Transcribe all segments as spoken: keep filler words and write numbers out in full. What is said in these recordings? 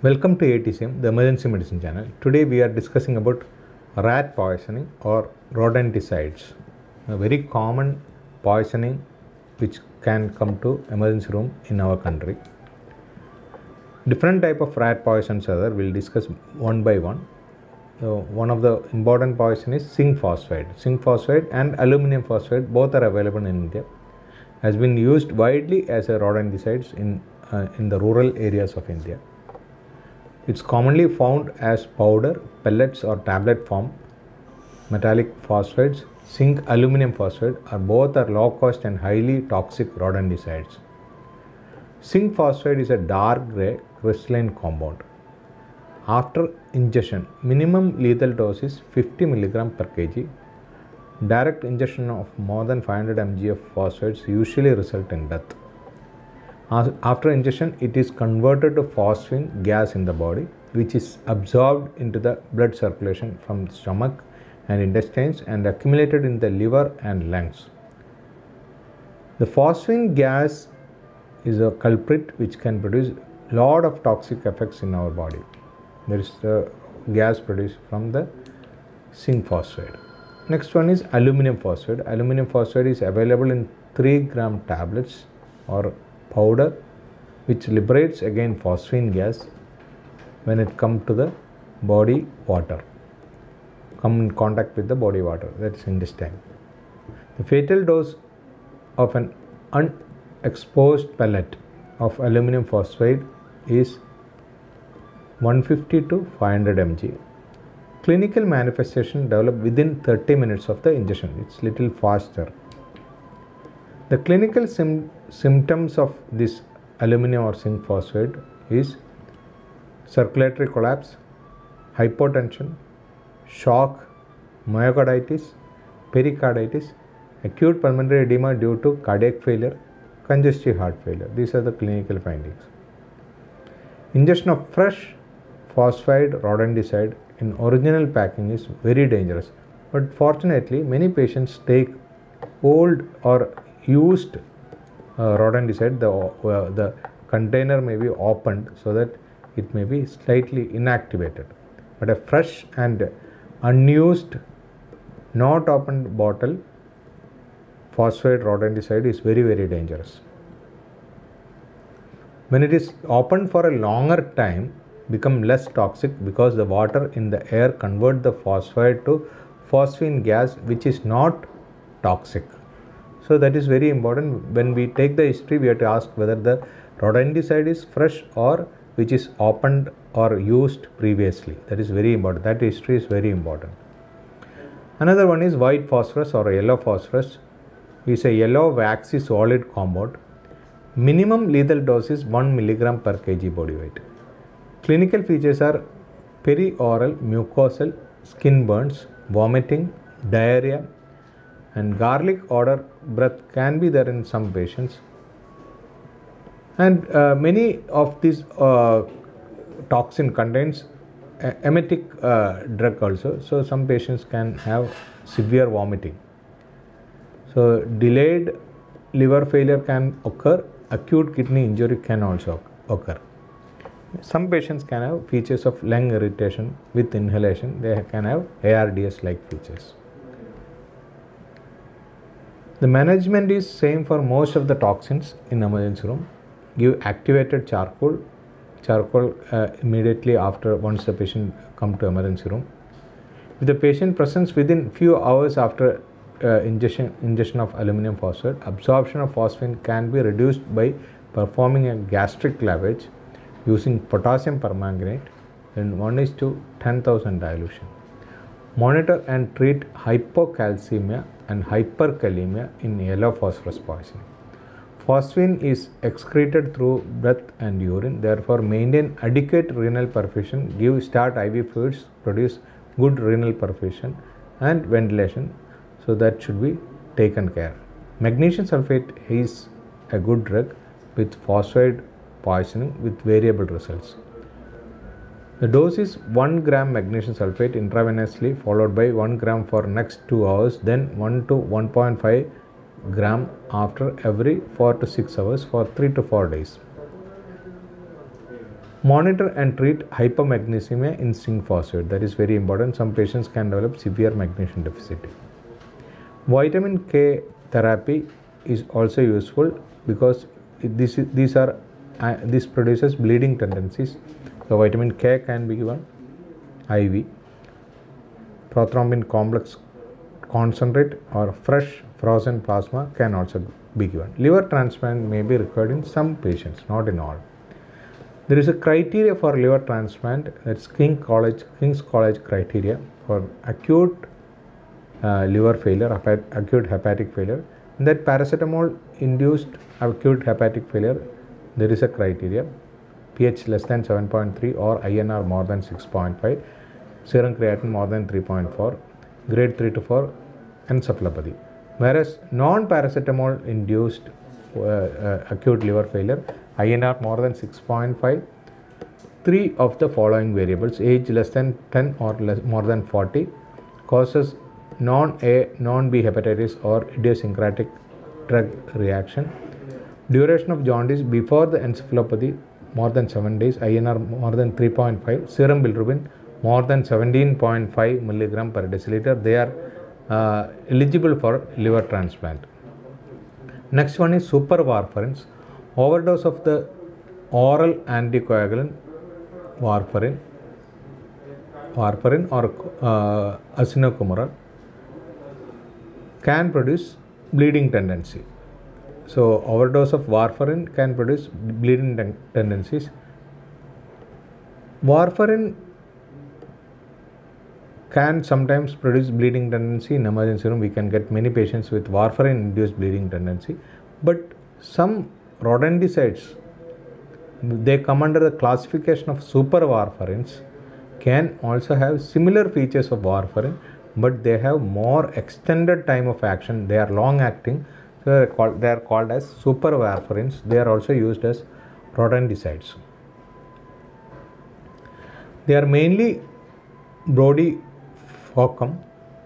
Welcome to A T C M, the Emergency Medicine channel. Today we are discussing about rat poisoning or rodenticides, a very common poisoning which can come to emergency room in our country. Different type of rat poisons are there. We'll discuss one by one. So one of the important poison is zinc phosphide. Zinc phosphide and aluminum phosphide both are available in India. Has been used widely as a rodenticides in uh, in the rural areas of India. It's commonly found as powder, pellets or tablet form. Metallic phosphides, zinc aluminum phosphide are both are low cost and highly toxic rodenticides. Zinc phosphide is a dark grey crystalline compound. After ingestion, minimum lethal dose is fifty milligrams per kg. Direct ingestion of more than five hundred milligrams of phosphides usually result in death. After ingestion, it is converted to phosphine gas in the body, which is absorbed into the blood circulation from the stomach and intestines and accumulated in the liver and lungs. The phosphine gas is a culprit which can produce a lot of toxic effects in our body. There is the gas produced from the zinc phosphide. Next one is aluminum phosphide. Aluminum phosphide is available in three gram tablets or powder, which liberates again phosphine gas when it comes to the body water, come in contact with the body water, that is intestine. The fatal dose of an unexposed pellet of aluminum phosphide is one fifty to five hundred milligrams. Clinical manifestation develop within thirty minutes of the ingestion. It's little faster. The clinical sim symptoms of this aluminum or zinc phosphide is circulatory collapse, hypotension, shock, myocarditis, pericarditis, acute pulmonary edema due to cardiac failure, congestive heart failure. These are the clinical findings. Ingestion of fresh phosphide rodenticide in original packing is very dangerous, but fortunately many patients take old or used uh, rodenticide. The, uh, the container may be opened so that it may be slightly inactivated, but a fresh and unused, not opened bottle phosphide rodenticide is very very dangerous. When it is opened for a longer time, become less toxic because the water in the air convert the phosphide to phosphine gas, which is not toxic. So that is very important. When we take the history, we have to ask whether the rodenticide is fresh or which is opened or used previously. That is very important. That history is very important. Another one is white phosphorus or yellow phosphorus. Is a yellow waxy solid compound. Minimum lethal dose is one milligram per kg body weight. Clinical features are perioral mucosal skin burns, vomiting, diarrhea, and garlic odor breath can be there in some patients. And uh, many of these uh, toxin contains uh, emetic uh, drug also. So some patients can have severe vomiting. So delayed liver failure can occur. Acute kidney injury can also occur. Some patients can have features of lung irritation with inhalation. They can have A R D S like features. The management is same for most of the toxins in emergency room. Give activated charcoal, charcoal uh, immediately after once the patient come to emergency room. If the patient presents within few hours after uh, ingestion, ingestion of aluminum phosphide, absorption of phosphine can be reduced by performing a gastric lavage using potassium permanganate in one is to ten thousand dilution. Monitor and treat hypocalcemia and hyperkalemia in yellow phosphorus poisoning. Phosphine is excreted through breath and urine. Therefore, maintain adequate renal perfusion. Give start I V fluids. Produce good renal perfusion and ventilation. So that should be taken care. Magnesium sulfate is a good drug with phosphide poisoning with variable results. The dose is one gram magnesium sulfate intravenously followed by one gram for next two hours, then one to one point five gram after every four to six hours for three to four days. Monitor and treat hypomagnesemia in zinc phosphate. That is very important. Some patients can develop severe magnesium deficiency. Vitamin K therapy is also useful because this is, these are uh, this produces bleeding tendencies. So vitamin K can be given I V. Prothrombin complex concentrate or fresh frozen plasma can also be given. Liver transplant may be required in some patients, not in all. There is a criteria for liver transplant, that's King College, King's College criteria for acute uh, liver failure, acute hepatic failure. In that paracetamol induced acute hepatic failure, there is a criteria, pH less than seven point three or I N R more than six point five, serum creatinine more than three point four, grade three to four encephalopathy. Whereas non-paracetamol induced uh, uh, acute liver failure, I N R more than six point five, three of the following variables, age less than ten or less, more than forty, causes non-A, non-B hepatitis or idiosyncratic drug reaction, duration of jaundice before the encephalopathy more than seven days, I N R more than three point five, serum bilirubin more than seventeen point five milligram per deciliter, they are uh, eligible for liver transplant. Next one is superwarfarins. Overdose of the oral anticoagulant warfarin, warfarin or uh, azinocumaril can produce bleeding tendency. So overdose of warfarin can produce bleeding ten tendencies. Warfarin can sometimes produce bleeding tendency in emergency room. We can get many patients with warfarin induced bleeding tendency, but some rodenticides, they come under the classification of superwarfarins, can also have similar features of warfarin, but they have more extended time of action. They are long acting, so they are called, they are called as superwarfarins. They are also used as rodenticides. They are mainly brodifacoum,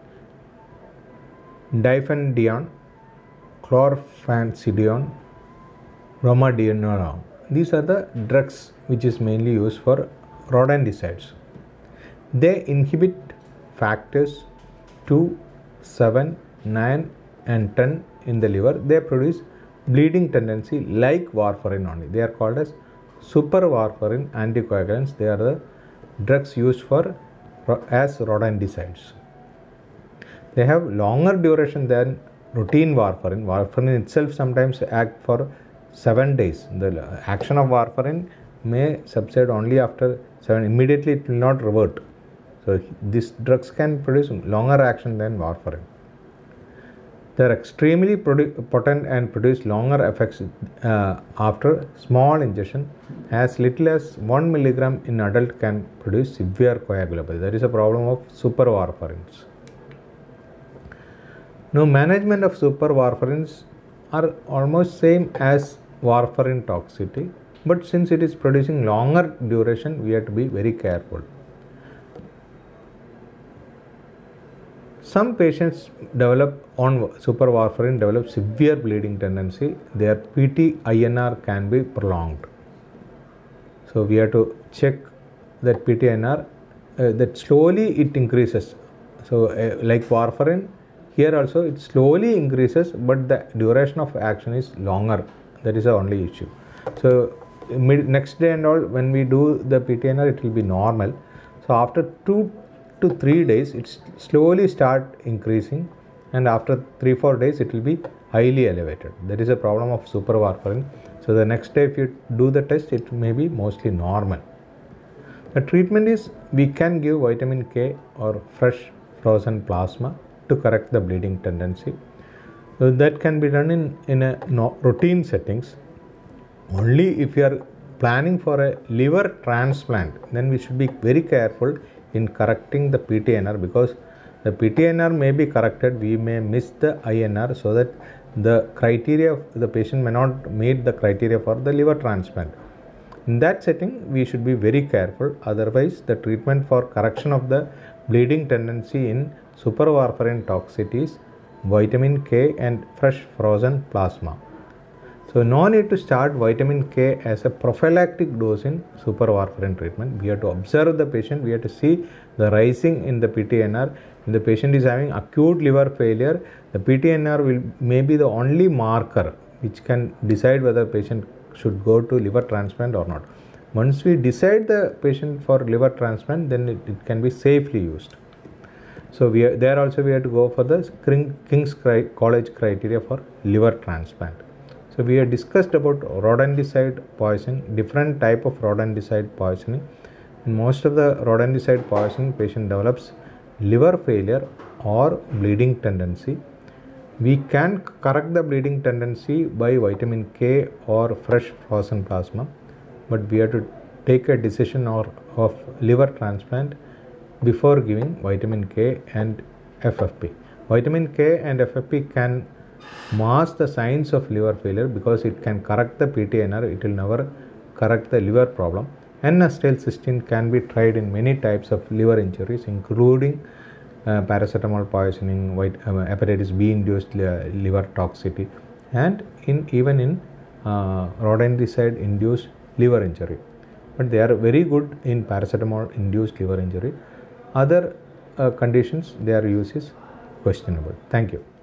difendione, chlorpheniramine, bromadienone. These are the drugs which is mainly used for rodenticides. They inhibit factors two, seven, nine and ten in the liver. They produce bleeding tendency like warfarin only. They are called as superwarfarin anticoagulants. They are the drugs used for as rodenticides. They have longer duration than routine warfarin. Warfarin itself sometimes act for seven days. The action of warfarin may subside only after seven. Immediately it will not revert. So these drugs can produce longer action than warfarin. They are extremely potent and produce longer effects uh, after small injection. As little as one milligram in adult can produce severe coagulopathy. That is a problem of superwarfarins. Now, management of superwarfarins are almost same as warfarin toxicity, but since it is producing longer duration, we have to be very careful. Some patients develop on superwarfarin develop severe bleeding tendency. Their P T I N R can be prolonged. So we have to check that P T I N R uh, that slowly it increases. So uh, like warfarin, here also it slowly increases, but the duration of action is longer. That is the only issue. So mid, next day and all, when we do the P T I N R, it will be normal. So after two to three days, it slowly start increasing, and after three four days, it will be highly elevated. That is a problem of superwarfarin. So the next day, if you do the test, it may be mostly normal. The treatment is we can give vitamin K or fresh frozen plasma to correct the bleeding tendency. So that can be done in in a no, routine settings. Only if you are planning for a liver transplant, then we should be very careful in correcting the P T I N R, because the P T I N R may be corrected, we may miss the I N R, so that the criteria of the patient may not meet the criteria for the liver transplant. In that setting, we should be very careful. Otherwise, the treatment for correction of the bleeding tendency in superwarfarin toxicity is vitamin K and fresh frozen plasma. So no need to start vitamin K as a prophylactic dose in superwarfarin treatment. We have to observe the patient. We have to see the rising in the P T N R. If the patient is having acute liver failure, the P T N R will may be the only marker which can decide whether the patient should go to liver transplant or not. Once we decide the patient for liver transplant, then it, it can be safely used. So we are, there also we have to go for the King's College criteria for liver transplant. So we have discussed about rodenticide poisoning, different type of rodenticide poisoning. In most of the rodenticide poisoning, patient develops liver failure or bleeding tendency. We can correct the bleeding tendency by vitamin K or fresh frozen plasma, but we have to take a decision or of liver transplant before giving vitamin K and F F P. Vitamin K and F F P can mask the signs of liver failure because it can correct the P T N R, it will never correct the liver problem. N-acetylcysteine can be tried in many types of liver injuries, including uh, paracetamol poisoning, white, uh, hepatitis B induced li- liver toxicity, and in even in uh, rodenticide induced liver injury. But they are very good in paracetamol induced liver injury. Other uh, conditions, their use is questionable. Thank you.